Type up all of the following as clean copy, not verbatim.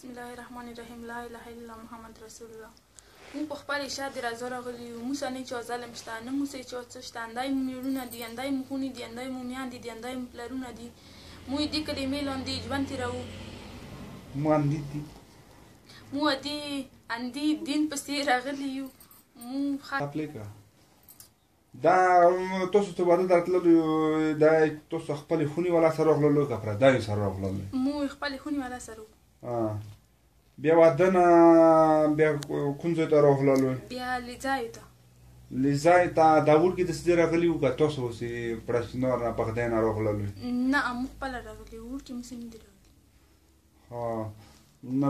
بسم الله الرحمن الرحیم. لا اله الا الله محمد رسول الله. مو په خپل شاد رضا راغلی یو، مو سنې چې ظالم شته نه مو چې څه شته، اندای مو میړونه دي، اندای مو خونې دي، اندای مو میاندې دي، اندای مو پلرونه دي. مو دې کلمې لاندې ژوند تېروو. مو اندي دي مو اندي دین پسې راغلی یو. مو خپلېکه دا تاسو ته واده درتللو دا تاسو خپلې خونې والا سره راغللو که پردیو سره راغللو؟ مو خپلې خونې والا سره وو. بیا واده نه بیا کوم ځای ته راغللو؟ بیا لیځایو ته. لیځای ته دا وړکي داسې ځای راغلي وو که تاسو اوسې پړسنور نه بغدای نه راغللو؟ نه مو خپله راغلي وو، وړکي موسې نه دي راغلي. نه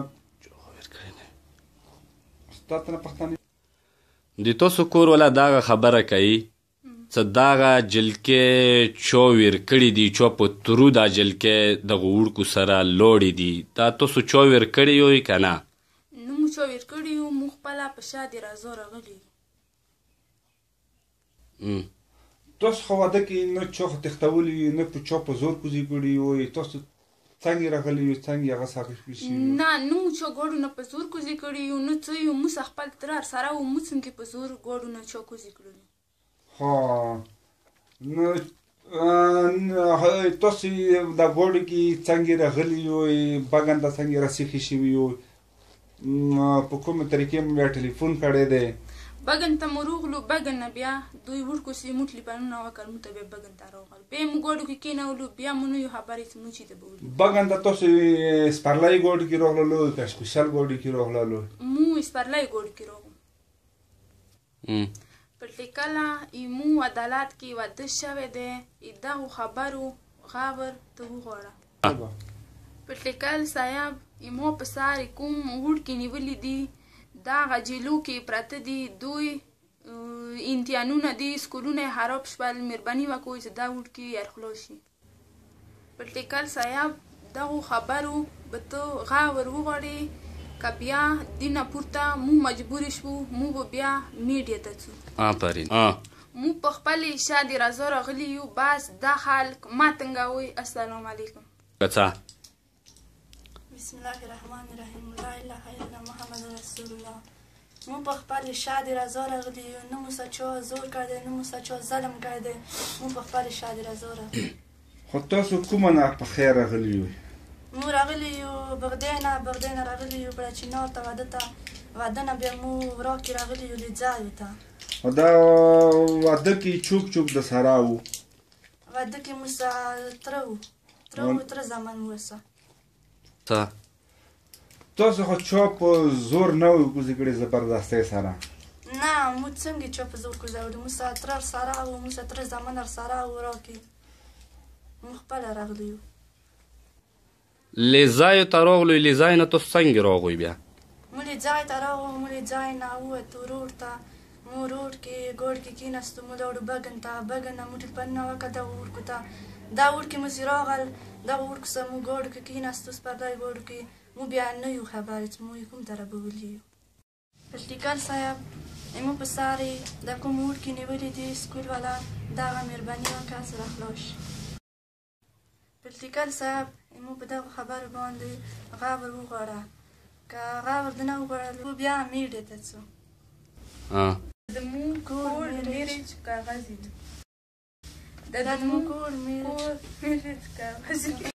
ستا ته نه پښتانه د تاسو کور والا دغه خبره کوي څه دغه جلکې چا ویر کړي دي، چا په ترو دا جلکې دغه وړکو سره لوړې دي، دا تاسو چا ویر کړي یو که نه؟ نه مو چا ویر کړي یو، مو خپله په شا د رضا راغلي یو. تاسو خو واده کې نه چا خو تښتولي یو، نه په چا په زور کوزې کړي یو، تاسو څنګه راغلي یو، څنګه هغه ساقط شوي؟ نه نه مو چا ګواړو نه په زور کوزې کړي یو، نه څه یو، موږ خپل ترار سره وو، موږ څنګه په زور ګواړو نه چا کوزې کړلو. نو تاسو دا ګوډو کې څنګه راغلي یو، بګن ته څنګه راسیخي شوي یو، په کومه طریقې مو بیا ټلیفون کړی دی؟ بګن ته مو روغلو، بګن نه بیا دوی وړکو سې مو ټلیفونونه وکړل، مو ته بیا بګن ته راغلل، بیا مو ګوډو کې کېنولو، بیا مو نه یو خبرې چې مو چې ته به ولو. بګن ته تاسو سپرلی ګوډو کې راغللو که سپیشل ګوډو کې راغللو؟ مو سپرلی ګوډو کې راغلو. پټلیکله مو عدالت کې واده شوی دی، دغو خبرو غور ته وغواړه. پټلیکل صاحب مو په سر کوم وړکي نیولي دي، دغه جیلو کې پراته دي، دوی امتحانونه دي، سکولونه یې خراب شول، مهرباني وکړئ چې دا وړکي یرخلاص شي. پټلیکل صاحب دغو خبرو به ته غور وغواړې، که بیا دینه پورته مو مجبور شو، مو به بیا میډیا ته ځو. آفرین. مو په خپلې شا د رضا راغلي یو، بس دا خلک ما تنګوئ. السلام علیکم. بسم الله الرحمن الرحیم. لا اله الا محمد رسول الله. مو په خپلې شا د رضا راغلي یو، نه مو څه چا زور کړی، نه مو څه چا ظلم کړی، مو په خپلې شا د رضا راغلي. خو تاسو کومه نه په خیر راغلي یو؟ مو راغلي یو بغدای نه راغلي یو، بړچینار ته واده ته، واده نه بیا مو ورا کې راغلي یو لیځایو ته. دا واده کې چوک چوک د سره وو؟ واده کې مو تره وو، تره زامن مو وسه. تاسو خو چا په زور نه وو کوزې کړې زبردستۍ سره؟ نه مو څنګه چا په زور کوزه وړي، مو تره سره وو، مو تره زامن سره وو، ورا کې مو خپله راغلي یو. لیځایو ته راغلو، لیځای نه تاسو څنګه راغوئ بیا؟ مو لیځای ته راغلو، مو لیځای نه ووتو روډ ته، مو روډ کې ګوډ کې کېناستو، مو لاړو بګن ته، بګن نه مو ټلیفونونه وکړه دغو وړکو ته، دا وړکي موسې راغل، دغو وړکو سره مو ګوډو کې کېناستو، سپرلی ګوډو کې مو بیا نه یو خبرې چې مو یې کوم طرف بولي یو. پټلیکل صاحب مو په سر یې دا کوم وړکي نیولي دي سکول والا، دغه مهرباني وکړه چې راخلاص شي. پټلیکل صاحب مو په دغو خبرو باندې غور وغواړه، که غور دې نه وغواړلو بیا میډیا ته ځو. د مو کور میرج کاغذ، د مو کور میرج کاغذ.